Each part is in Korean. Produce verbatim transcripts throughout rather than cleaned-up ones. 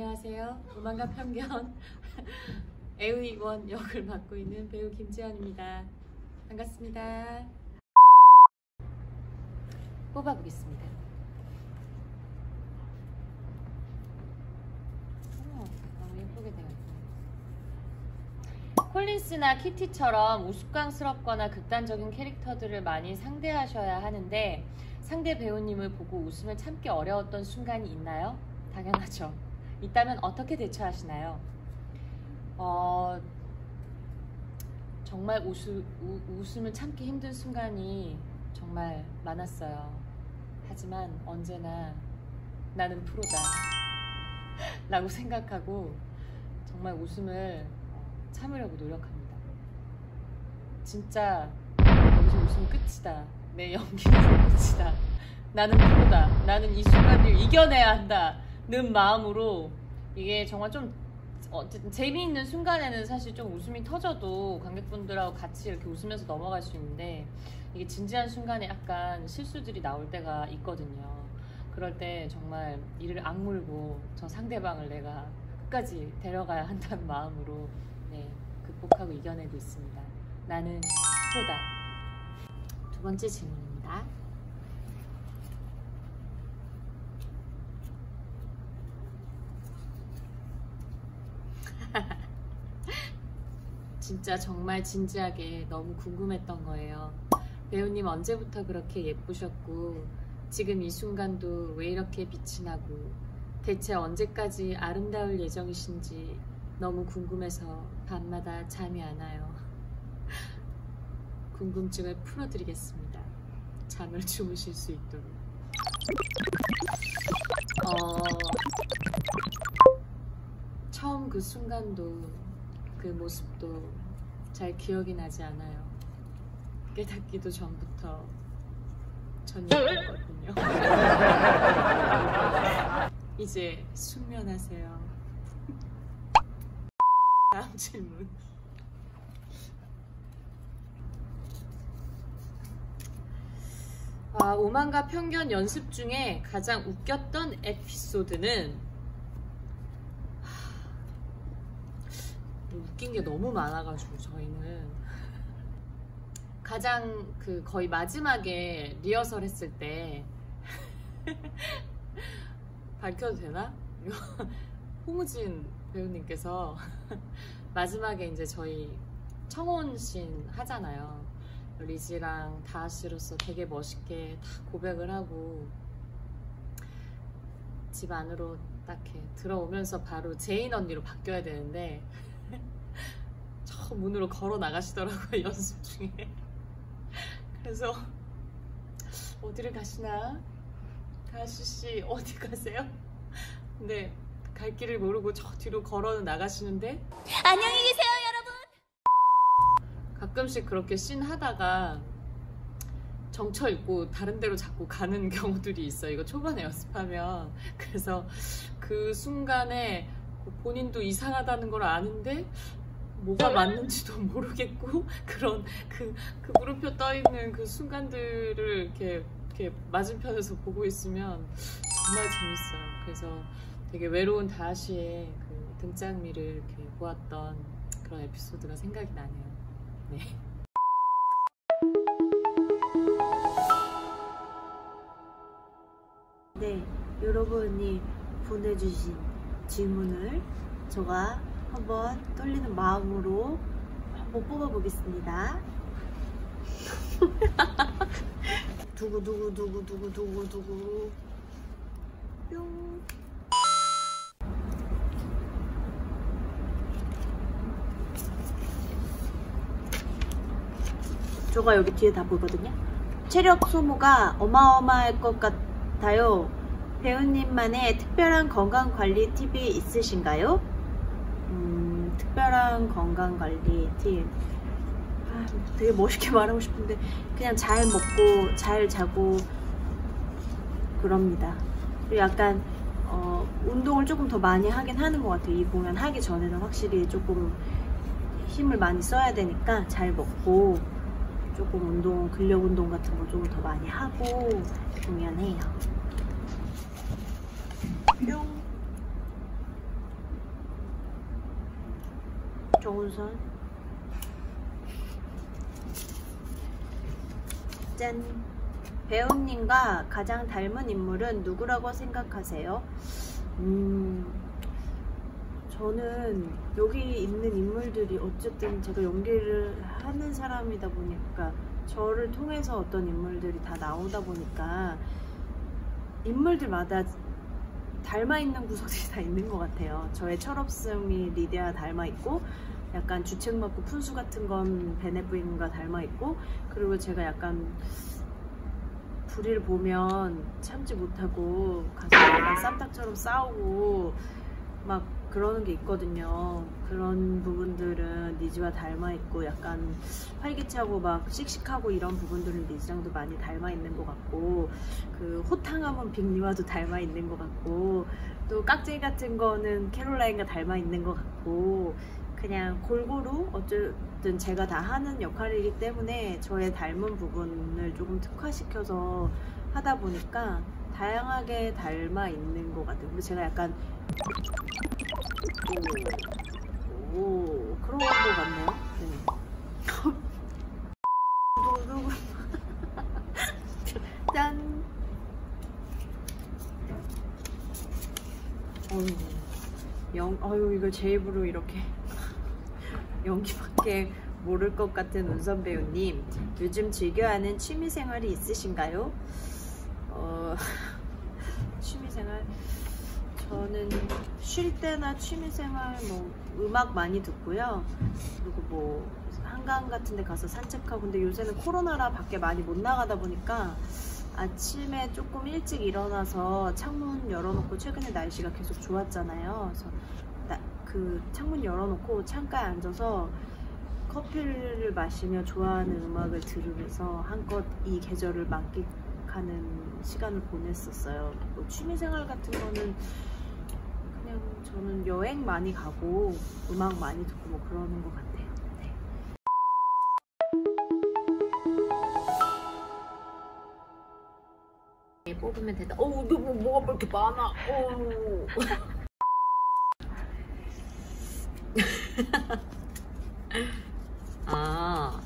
안녕하세요. 오만과 편견 애의원 역을 맡고 있는 배우 김지연입니다. 반갑습니다. 뽑아보겠습니다. 오, 너무 예쁘게 되었네. 콜린스나 키티처럼 우스꽝스럽거나 극단적인 캐릭터들을 많이 상대하셔야 하는데 상대 배우님을 보고 웃음을 참기 어려웠던 순간이 있나요? 당연하죠. 있다면 어떻게 대처하시나요? 어, 정말 웃음, 우, 웃음을 참기 힘든 순간이 정말 많았어요. 하지만 언제나 나는 프로다 라고 생각하고 정말 웃음을 참으려고 노력합니다. 진짜 여기서 웃으면 끝이다. 내 연기는 끝이다. 나는 프로다. 나는 이 순간을 이겨내야 한다는 마음으로 이게 정말 좀 어쨌든 재미있는 순간에는 사실 좀 웃음이 터져도 관객분들하고 같이 이렇게 웃으면서 넘어갈 수 있는데 이게 진지한 순간에 약간 실수들이 나올 때가 있거든요. 그럴 때 정말 이를 악물고 저 상대방을 내가 끝까지 데려가야 한다는 마음으로 네, 극복하고 이겨내고 있습니다. 나는 프로다. 두 번째 질문입니다. 진짜 정말 진지하게 너무 궁금했던 거예요. 배우님 언제부터 그렇게 예쁘셨고 지금 이 순간도 왜 이렇게 빛이 나고 대체 언제까지 아름다울 예정이신지 너무 궁금해서 밤마다 잠이 안 와요. 궁금증을 풀어드리겠습니다. 잠을 주무실 수 있도록. 어... 처음 그 순간도 그 모습도 잘 기억이 나지 않아요. 깨닫기도 전부터 전이었거든요. 이제 숙면하세요. 다음 질문. 아, 오만과 편견 연습 중에 가장 웃겼던 에피소드는 하... 웃긴 게 너무 많아가지고 저희는 가장 그 거의 마지막에 리허설 했을 때 밝혀도 되나? 홍우진 배우님께서 마지막에 이제 저희 청혼신 하잖아요. 리지랑 다하씨로서 되게 멋있게 다 고백을 하고 집 안으로 딱 이렇게 들어오면서 바로 제인 언니로 바뀌어야 되는데 저 문으로 걸어 나가시더라고요. 연습 중에. 그래서 어디를 가시나? 다하씨씨 어디 가세요? 근데 갈 길을 모르고 저 뒤로 걸어 나가시는데 안녕히 계세요 여러분. 가끔씩 그렇게 씬 하다가 정처 있고 다른 데로 자꾸 가는 경우들이 있어요. 이거 초반에 연습하면. 그래서 그 순간에 본인도 이상하다는 걸 아는데 뭐가 맞는지도 모르겠고 그런 그, 그 물음표 떠있는 그 순간들을 이렇게, 이렇게 맞은편에서 보고 있으면 정말 재밌어요. 그래서 되게 외로운 다하씨의 그 등장미를 이렇게 보았던 그런 에피소드가 생각이 나네요. 네. 네, 여러분이 보내주신 질문을 제가 한번 떨리는 마음으로 한번 뽑아보겠습니다. 두구두구두구두구두구두구 뿅. 저가 여기 뒤에 다 보이거든요. 체력 소모가 어마어마할 것 같아요. 배우님만의 특별한 건강관리 팁이 있으신가요? 음, 특별한 건강관리 팁. 아, 되게 멋있게 말하고 싶은데 그냥 잘 먹고 잘 자고 그럽니다. 그리고 약간 어, 운동을 조금 더 많이 하긴 하는 것 같아요. 이 공연 하기 전에는 확실히 조금 힘을 많이 써야 되니까 잘 먹고 조금 운동, 근력 운동 같은 거 조금 더 많이 하고 공연해요. 뿅. 정운선. 짠. 배우님과 가장 닮은 인물은 누구라고 생각하세요? 음, 저는 여기 있는 인물들이 어쨌든 제가 연기를 하는 사람이다 보니까 저를 통해서 어떤 인물들이 다 나오다 보니까 인물들마다 닮아있는 구석들이 다 있는 것 같아요. 저의 철없음이 리디아 닮아있고, 약간 주책 맞고 푼수 같은 건 베네 부인과 닮아있고, 그리고 제가 약간 불의를 보면 참지 못하고 가서 약간 쌈딱처럼 싸우고 막 그러는 게 있거든요. 그런 부분들은 리지와 닮아있고, 약간 활기차고 막 씩씩하고 이런 부분들은 리지랑도 많이 닮아있는 것 같고, 그 호탕함은 빅리와도 닮아있는 것 같고, 또 깍쟁이 같은 거는 캐롤라인과 닮아있는 것 같고, 그냥 골고루 어쨌든 제가 다 하는 역할이기 때문에 저의 닮은 부분을 조금 특화시켜서 하다 보니까 다양하게 닮아있는 것 같아요. 근데 제가 약간 오, 오 그런 거 같네요. 네. 누구 짠. 어휴, 영, 어휴 이걸 제 입으로 이렇게 연기밖에 모를 것 같은 운선 배우님, 요즘 즐겨하는 취미생활이 있으신가요? 어, 취미생활, 저는 쉴 때나 취미생활 뭐 음악 많이 듣고요. 그리고 뭐 한강 같은 데 가서 산책하고, 근데 요새는 코로나라 밖에 많이 못 나가다 보니까 아침에 조금 일찍 일어나서 창문 열어놓고, 최근에 날씨가 계속 좋았잖아요. 그래서 나, 그 창문 열어놓고 창가에 앉아서 커피를 마시며 좋아하는 음악을 들으면서 한껏 이 계절을 만끽하는 시간을 보냈었어요. 뭐 취미생활 같은 거는 그냥 저는 여행 많이 가고 음악 많이 듣고 뭐 그러는 것 같아요. 네. 뽑으면 된다. 어우, 너 뭐, 뭐가 뭐 이렇게 많아. 어우. 아,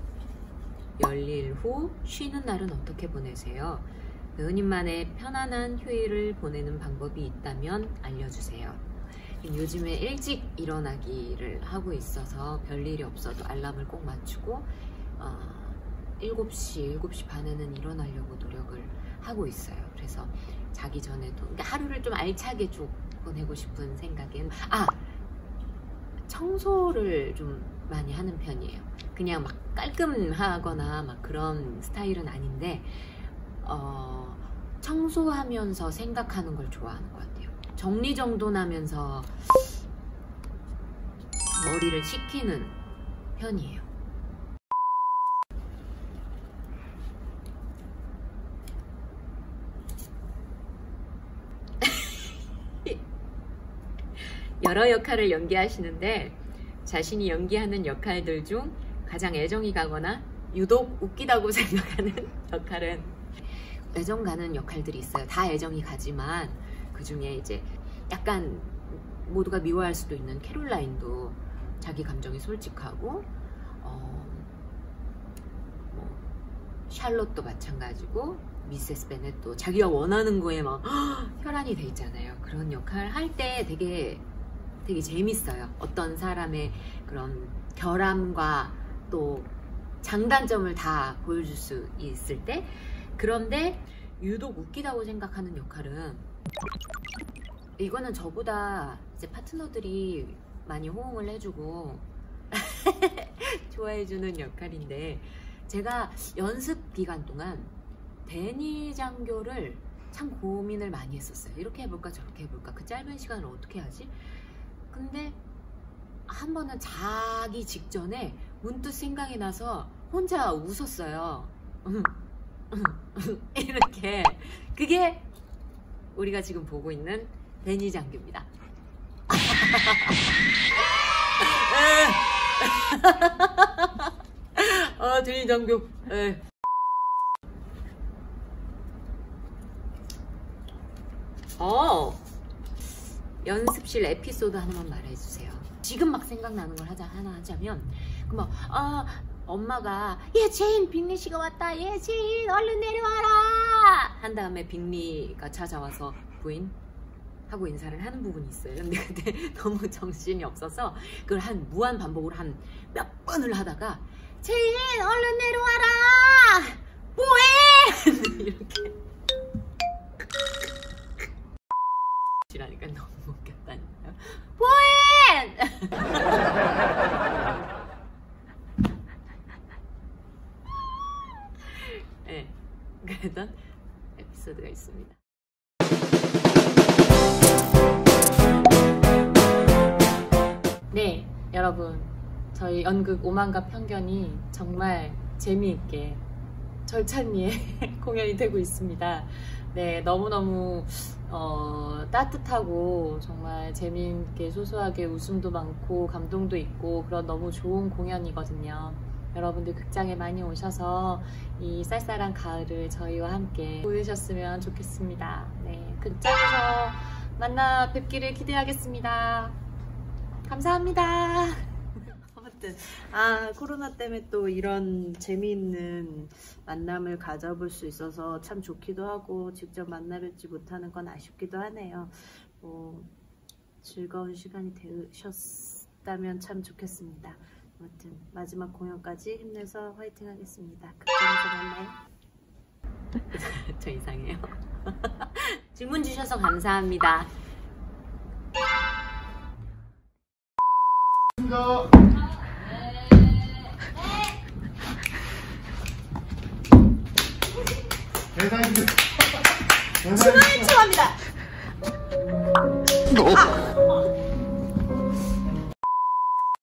열일 후 쉬는 날은 어떻게 보내세요? 배우님만의 편안한 휴일을 보내는 방법이 있다면 알려주세요. 요즘에 일찍 일어나기를 하고 있어서 별일이 없어도 알람을 꼭 맞추고 어, 일곱 시, 일곱 시 반에는 일어나려고 노력을 하고 있어요. 그래서 자기 전에도 그러니까 하루를 좀 알차게 쭉 보내고 싶은 생각엔, 아! 청소를 좀 많이 하는 편이에요. 그냥 막 깔끔하거나 막 그런 스타일은 아닌데 어, 청소하면서 생각하는 걸 좋아하는 것 같아요. 정리정돈하면서 머리를 식히는 편이에요. 여러 역할을 연기하시는데 자신이 연기하는 역할들 중 가장 애정이 가거나 유독 웃기다고 생각하는 역할은, 애정 가는 역할들이 있어요. 다 애정이 가지만 그 중에 이제 약간 모두가 미워할 수도 있는 캐롤라인도 자기 감정이 솔직하고, 어, 뭐 샬롯도 마찬가지고, 미세스 베넷도 자기가 원하는 거에 막 혈안이 돼 있잖아요. 그런 역할 할 때 되게 되게 재밌어요. 어떤 사람의 그런 결함과 또 장단점을 다 보여줄 수 있을 때. 그런데 유독 웃기다고 생각하는 역할은, 이거는 저보다 이제 파트너들이 많이 호응을 해주고 좋아해주는 역할인데, 제가 연습 기간 동안 데니 장교를 참 고민을 많이 했었어요. 이렇게 해볼까 저렇게 해볼까, 그 짧은 시간을 어떻게 하지? 근데 한 번은 자기 직전에 문득 생각이 나서 혼자 웃었어요. 이렇게. 그게 우리가 지금 보고 있는 데니 장교입니다. 아, 데니 장교. 에. 어, 연습실 에피소드 하나만 말해주세요. 지금 막 생각나는 걸 하자 하나 하자면 막 아 엄마가 얘 제인 빅리 씨가 왔다 얘 제인 얼른 내려와라 한 다음에 빅리가 찾아와서 부인 하고 인사를 하는 부분이 있어요. 근데 그때 너무 정신이 없어서 그걸 한 무한 반복으로 한 몇 번을 하다가 제인 얼른 내려와라 뭐해 이렇게 지라니까 너무 웃겼다니까요. 뭐해 네, 그랬던 에피소드가 있습니다. 네, 여러분 저희 연극 오만과 편견이 정말 재미있게 절찬리에 공연이 되고 있습니다. 네, 너무너무 어, 따뜻하고 정말 재미있게 소소하게 웃음도 많고 감동도 있고 그런 너무 좋은 공연이거든요. 여러분들 극장에 많이 오셔서 이 쌀쌀한 가을을 저희와 함께 보내셨으면 좋겠습니다. 네, 극장에서 만나 뵙기를 기대하겠습니다. 감사합니다. 아무튼 아 코로나 때문에 또 이런 재미있는 만남을 가져볼 수 있어서 참 좋기도 하고 직접 만나뵙지 못하는 건 아쉽기도 하네요. 뭐 즐거운 시간이 되셨다면 참 좋겠습니다. 아무튼 마지막 공연까지 힘내서 화이팅 하겠습니다. 극장에서 만나요. 저 이상해요. 질문 주셔서 감사합니다. 대단히 춤을 추합니다.